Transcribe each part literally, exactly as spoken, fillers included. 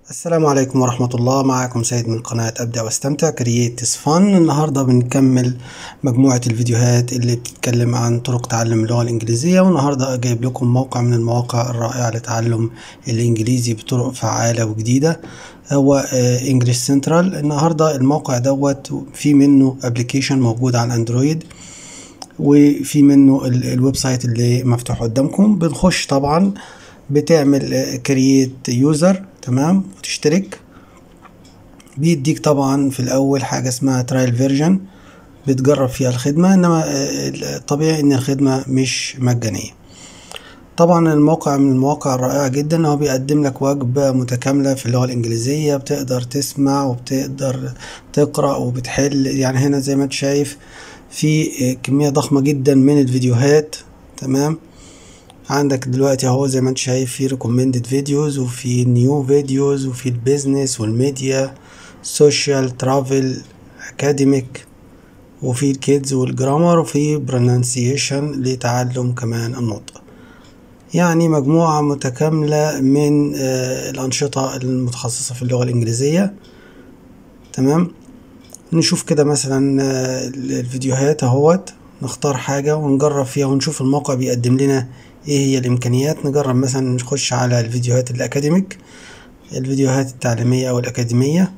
السلام عليكم ورحمة الله. معكم سيد من قناة أبدأ واستمتع كرييتس فن. النهاردة بنكمل مجموعة الفيديوهات اللي بتتكلم عن طرق تعلم اللغة الإنجليزية، والنهاردة جايب لكم موقع من المواقع الرائعة لتعلم الإنجليزي بطرق فعالة وجديدة، هو انجلش سنترال. النهاردة الموقع دوت في منه ابلكيشن موجود على الاندرويد، وفي منه الويب سايت اللي مفتوح قدامكم. بنخش طبعا بتعمل كرييت يوزر، تمام، وتشترك. بيديك طبعا في الاول حاجة اسمها ترايل فيرجن بتجرب فيها الخدمة، انما الطبيعي ان الخدمة مش مجانية. طبعا الموقع من المواقع الرائعة جدا، هو بيقدم لك وجبة متكاملة في اللغة الانجليزية، بتقدر تسمع وبتقدر تقرأ وبتحل. يعني هنا زي ما انت شايف في كمية ضخمة جدا من الفيديوهات، تمام. عندك دلوقتي اهو زي ما انت شايف في recommended فيديوز، وفي نيو فيديوز، وفي البيزنس والميديا، سوشيال، ترافل، اكاديميك، وفي الكيدز والجرامر، وفي برونانسيشن لتعلم كمان النطق. يعني مجموعة متكاملة من الأنشطة المتخصصة في اللغة الإنجليزية، تمام. نشوف كده مثلا الفيديوهات اهوت، نختار حاجة ونجرب فيها ونشوف الموقع بيقدم لنا ايه هي الامكانيات. نجرب مثلا نخش على الفيديوهات الاكاديميك، الفيديوهات التعليمية او الاكاديمية.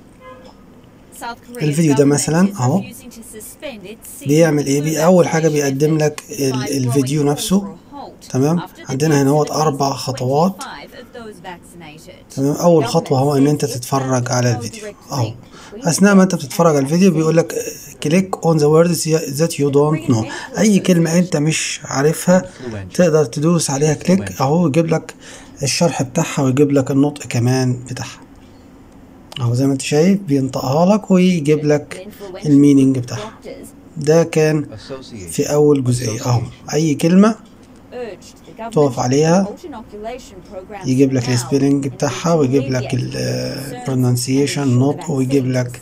الفيديو ده مثلا اهو بيعمل ايه بي اول حاجة بيقدم لك الفيديو نفسه، تمام. عندنا هنا هو اربع خطوات، تمام. اول خطوة هو ان انت تتفرج على الفيديو اهو. اثناء ما انت بتتفرج على الفيديو بيقول لك كليك اون ذا ووردز ذات يو دونت نو. اي كلمة انت مش عارفها تقدر تدوس عليها كليك اهو، يجيب لك الشرح بتاعها ويجيب لك النطق كمان بتاعها اهو. زي ما انت شايف بينطقها لك ويجيب لك المينينج بتاعها. ده كان في اول جزئية اهو. اي كلمة تقف عليها يجيب لك السبيلنج بتاعها ويجيب لك البرونانسيشن النطق ويجيب لك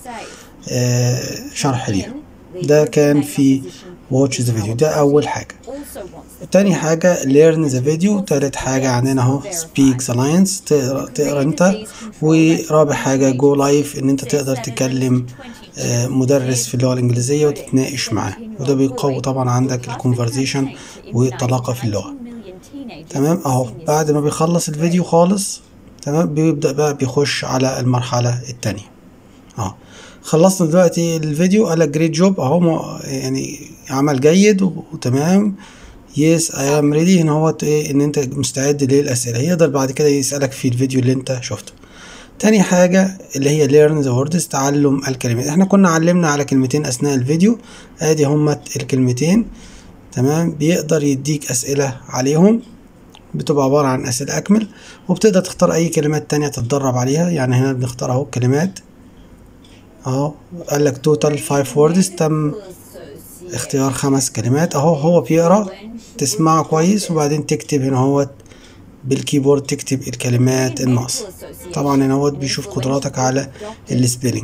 شرح ليها. ده كان في watch the video. ده اول حاجة. تاني حاجة learn the video. تالت حاجة عندنا اهو speak the lines، تقرأ, تقرأ انت. ورابع حاجة go live، ان انت تقدر تكلم مدرس في اللغة الانجليزية وتتناقش معاه، وده بيقوي طبعا عندك الكونفرزيشن والطلاقة في اللغة، تمام. اهو بعد ما بيخلص الفيديو خالص، تمام، بيبدأ بقى بيخش على المرحلة التانية اهو. خلصنا دلوقتي الفيديو، قالك جريت جوب اهو، يعني عمل جيد وتمام. يس اي ام ريدي، هنا هو ايه ان انت مستعد للاسئله. يقدر بعد كده يسالك في الفيديو اللي انت شفته. تاني حاجه اللي هي learn the words، تعلم الكلمات. احنا كنا علمنا على كلمتين اثناء الفيديو، ادي هما الكلمتين، تمام. بيقدر يديك اسئله عليهم، بتبقى عباره عن اسئله اكمل، وبتقدر تختار اي كلمات تانية تتدرب عليها. يعني هنا بنختار اهو كلمات اهو، قال لك توتال فايف ووردز، تم اختيار خمس كلمات اهو. هو بيقرا، تسمعه كويس وبعدين تكتب هنا هو بالكيبورد، تكتب الكلمات الناقصة. طبعا هنا هو بيشوف قدراتك على السبيلنج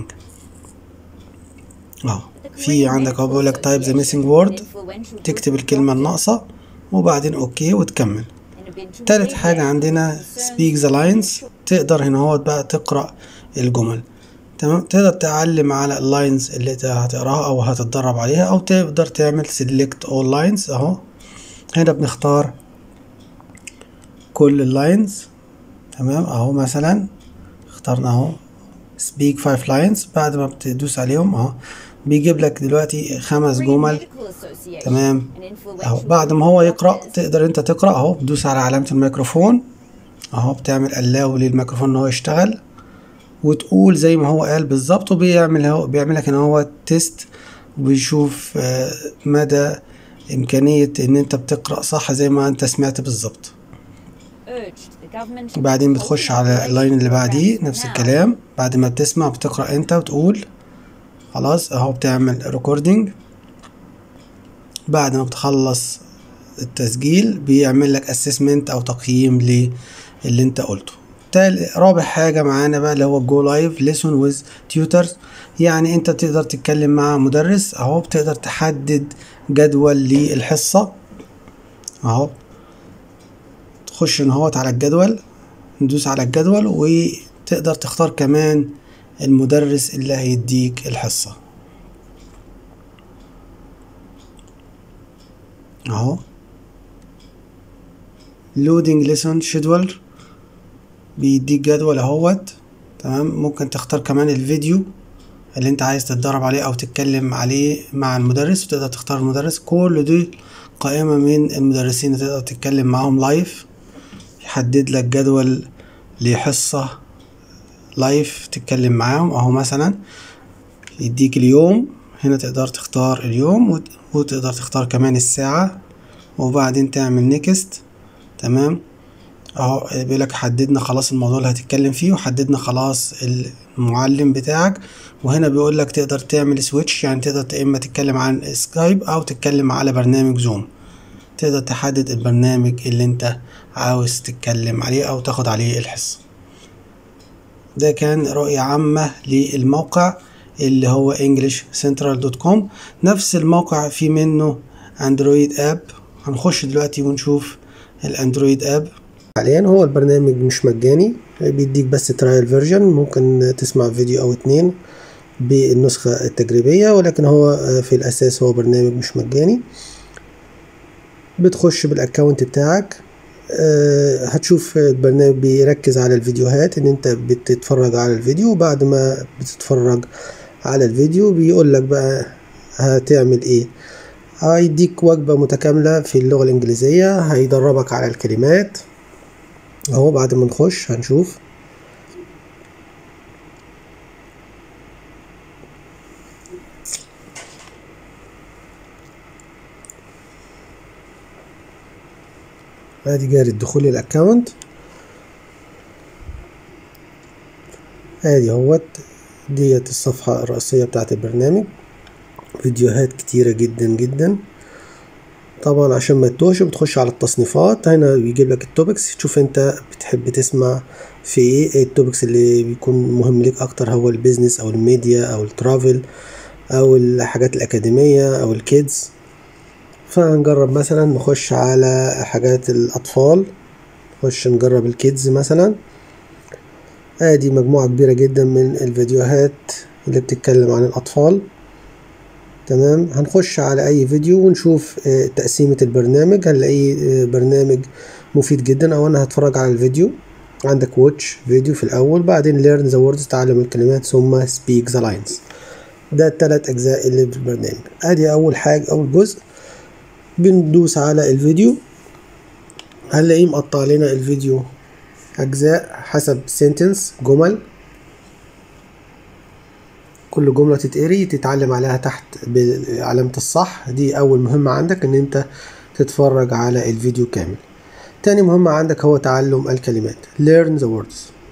اهو. في عندك اهو بيقول لك تايب ذا ميسنج وورد، تكتب الكلمة الناقصة وبعدين اوكي وتكمل. تالت حاجة عندنا speak the lines، تقدر هنا هو بقى تقرأ الجمل، تمام. تقدر تعلم على اللاينز اللي انت هتقراها او هتتدرب عليها، او تقدر تعمل select all lines اهو. هنا بنختار كل اللاينز، تمام. اهو مثلا اخترنا اهو speak five lines. بعد ما بتدوس عليهم اهو بيجيب لك دلوقتي خمس جمل، تمام. اهو بعد ما هو يقرأ تقدر انت تقرأ اهو. بتدوس على علامة الميكروفون اهو، بتعمل allow للميكروفون ان هو يشتغل، وتقول زي ما هو قال بالظبط. وبيعمل هو بيعمل لك ان هو تيست، وبيشوف مدى امكانية ان انت بتقرأ صح زي ما انت سمعت بالظبط. وبعدين بتخش على اللاين اللي بعديه نفس الكلام. بعد ما بتسمع بتقرأ انت وتقول خلاص اهو، بتعمل ريكوردينج. بعد ما بتخلص التسجيل بيعمل لك اسسمنت او تقييم للي انت قلته. رابع حاجة معانا بقى اللي هو جو لايف ليسون ويز تيوترز. يعني انت تقدر تتكلم مع مدرس اهو، بتقدر تحدد جدول للحصة اهو. تخش اهوت على الجدول، ندوس على الجدول تقدر تختار كمان المدرس اللي هيديك الحصة اهو. loading lesson schedule بيديك جدول اهوت. تمام. ممكن تختار كمان الفيديو اللي انت عايز تتدرب عليه او تتكلم عليه مع المدرس، وتقدر تختار المدرس. كل دي قائمة من المدرسين اللي تقدر تتكلم معاهم لايف، يحدد لك جدول لحصة لايف تتكلم معاهم اهو. مثلا يديك اليوم، هنا تقدر تختار اليوم وتقدر تختار كمان الساعة، وبعدين تعمل نيكست. تمام اهو. بيقولك حددنا خلاص الموضوع اللي هتتكلم فيه، وحددنا خلاص المعلم بتاعك. وهنا بيقولك تقدر تعمل سويتش، يعني تقدر اما تتكلم عن سكايب او تتكلم على برنامج زوم. تقدر تحدد البرنامج اللي انت عاوز تتكلم عليه او تاخد عليه الحصة. ده كان رؤية عامة للموقع اللي هو انجلش سنترال دوت كوم. نفس الموقع في منه اندرويد اب، هنخش دلوقتي ونشوف الاندرويد اب. حاليا هو البرنامج مش مجاني، بيديك بس ترايل فيرجن، ممكن تسمع فيديو او اتنين بالنسخة التجريبية، ولكن هو في الاساس هو برنامج مش مجاني. بتخش بالاكونت بتاعك، أه هتشوف البرنامج بيركز على الفيديوهات، ان انت بتتفرج على الفيديو، وبعد ما بتتفرج على الفيديو بيقول لك بقى هتعمل ايه. هيديك وجبة متكاملة في اللغة الانجليزية، هيدربك على الكلمات اهو. بعد ما نخش هنشوف ادي جاري الدخول للاكونت. ادي اهوت ديت الصفحة الرئيسية بتاعت البرنامج، فيديوهات كتيرة جدا جدا. طبعا عشان ما تتوهش بتخش على التصنيفات، هنا بيجيب لك التوبكس، تشوف انت بتحب تسمع في ايه. ايه التوبكس اللي بيكون مهم ليك اكتر، هو البيزنس او الميديا او الترافل او الحاجات الاكاديمية او الكيدز. فهنجرب مثلا نخش على حاجات الاطفال، نخش نجرب الكيدز مثلا. ادي مجموعة كبيرة جدا من الفيديوهات اللي بتتكلم عن الاطفال. تمام. هنخش على اي فيديو ونشوف تقسيمة البرنامج، هنلاقيه برنامج مفيد جدا. او انا هتفرج على الفيديو، عندك واتش فيديو في الاول، بعدين learn the words تعلم الكلمات، ثم speak the lines. ده التلات اجزاء اللي في البرنامج. ادي اول حاجة، اول جزء بندوس على الفيديو، هنلاقيه مقطع لنا الفيديو اجزاء حسب sentence، جمل. كل جملة تتقري تتعلم عليها تحت بعلامة الصح. دي أول مهمة عندك، إن أنت تتفرج على الفيديو كامل. تاني مهمة عندك هو تعلم الكلمات، learn the words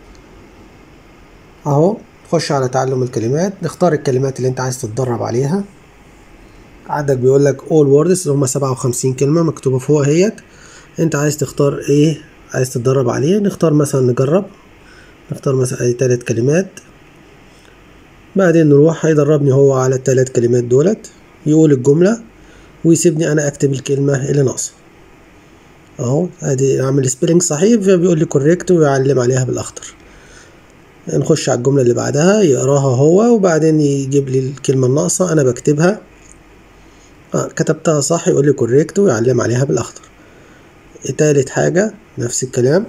أهو. تخش على تعلم الكلمات، نختار الكلمات اللي أنت عايز تتدرب عليها. عندك بيقولك all words اللي هما سبعة وخمسين كلمة مكتوبة فوق اهيت. أنت عايز تختار إيه عايز تتدرب عليه. نختار مثلا نجرب، نختار مثلا أي تلات كلمات، بعدين نروح هيدربني هو على الثلاث كلمات دولت، يقول الجملة ويسيبني انا اكتب الكلمة اللي ناقصة اهو. ادي اعمل سبيلنج صحيح، فبيقول لي كوريكت ويعلم عليها بالاخضر. نخش على الجملة اللي بعدها، يقراها هو وبعدين يجيب لي الكلمة الناقصة انا بكتبها. آه كتبتها صح يقول لي كوريكت ويعلم عليها بالاخضر. تالت حاجة نفس الكلام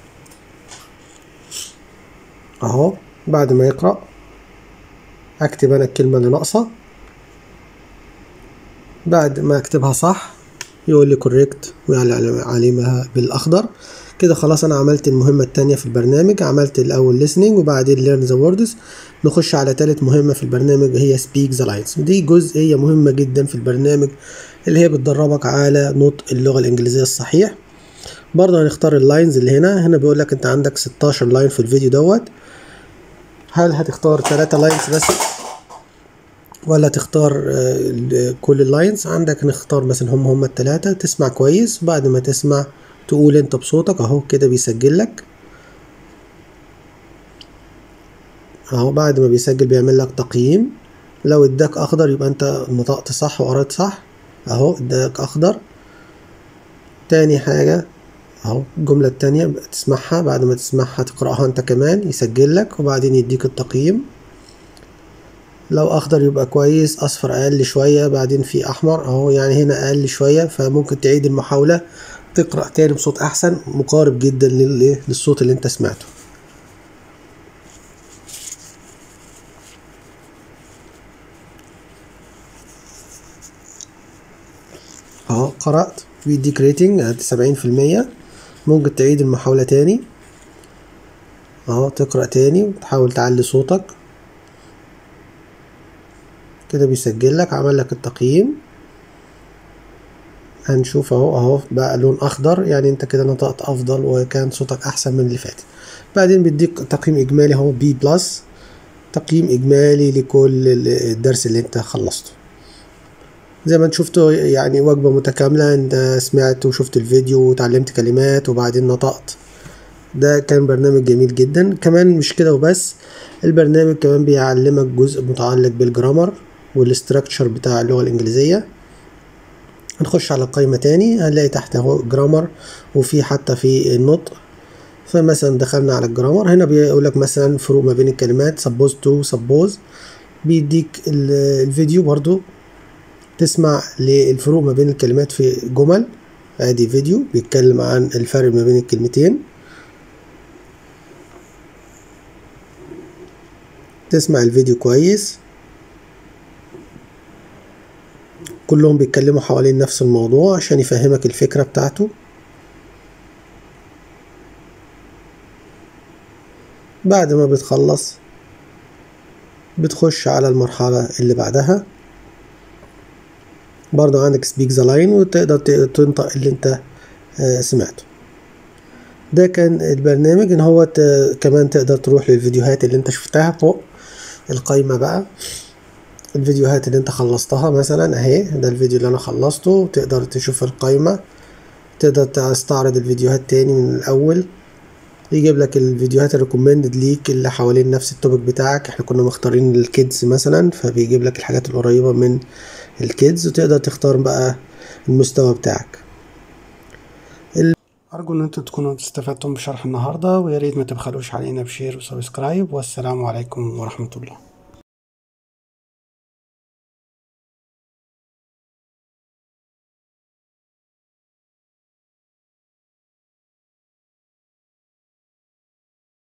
اهو. بعد ما يقرأ اكتب انا الكلمة اللي ناقصة، بعد ما اكتبها صح يقول لي كوريكت ويعلم عليها بالاخضر. كده خلاص انا عملت المهمة التانية في البرنامج. عملت الاول listening وبعدين learn the words. نخش على تالت مهمة في البرنامج، هي speak the lines. ودي جزئية مهمة جدا في البرنامج، اللي هي بتدربك على نطق اللغة الانجليزية الصحيح. برضه هنختار اللاينز اللي هنا. هنا بيقول لك انت عندك ستاشر لاين في الفيديو دوت. هل هتختار ثلاثة لاينز بس ولا تختار كل اللاينز؟ عندك نختار مثلا هم هم التلاتة. تسمع كويس، وبعد ما تسمع تقول انت بصوتك اهو. كده بيسجل لك اهو. بعد ما بيسجل بيعمل لك تقييم. لو اداك اخضر يبقى انت نطقت صح وقرأت صح اهو، اداك اخضر. تاني حاجة اهو الجملة التانية تسمعها، بعد ما تسمعها تقرأها انت كمان، يسجل لك وبعدين يديك التقييم. لو اخضر يبقى كويس، اصفر اقل شوية، بعدين في احمر اهو، يعني هنا اقل شوية، فممكن تعيد المحاولة تقرأ تاني بصوت احسن مقارب جدا للصوت اللي انت سمعته. اهو قرأت بيديك ريتنج سبعين في المية. ممكن تعيد المحاولة تاني اهو، تقرأ تاني وتحاول تعلي صوتك كده، بيسجل لك عمل لك التقييم. هنشوف اهو اهو بقى لون اخضر، يعني انت كده نطقت افضل وكان صوتك احسن من اللي فات. بعدين بيديك تقييم اجمالي اهو بي بلس، تقييم اجمالي لكل الدرس اللي انت خلصته. زي ما انت شفتوا يعني وجبة متكاملة، انت سمعت وشفت الفيديو وتعلمت كلمات وبعدين نطقت. ده كان برنامج جميل جدا. كمان مش كده وبس، البرنامج كمان بيعلمك جزء متعلق بالجرامر والاستراكشر بتاع اللغة الانجليزية. هنخش على القائمة تاني، هنلاقي تحت اهو جرامر وفي حتى في النطق. فمثلا دخلنا على الجرامر، هنا بيقولك مثلا فروق ما بين الكلمات suppose to suppose. بيديك الفيديو برضو تسمع للفروق ما بين الكلمات في جمل. ادي فيديو بيتكلم عن الفرق ما بين الكلمتين، تسمع الفيديو كويس. كلهم بيتكلموا حوالين نفس الموضوع عشان يفهمك الفكرة بتاعته. بعد ما بتخلص بتخش على المرحلة اللي بعدها، برضو عندك speak the line وتقدر تنطق اللي انت سمعته. ده كان البرنامج. ان هو كمان تقدر تروح للفيديوهات اللي انت شفتها فوق القائمة بقى، الفيديوهات اللي انت خلصتها مثلا اهي، ده الفيديو اللي انا خلصته. تقدر تشوف القائمة، تقدر تستعرض الفيديوهات تاني من الاول، يجيب لك الفيديوهات الريكومندد ليك اللي حوالين نفس التوبيك بتاعك. احنا كنا مختارين الكيدز مثلا، فبيجيب لك الحاجات القريبة من الكيدز وتقدر تختار بقى المستوى بتاعك. أرجو إن انتوا تكونوا استفدتم بشرح النهاردة، ويا ريت ما تبخلوش علينا بشير وسبسكرايب، والسلام عليكم ورحمة الله.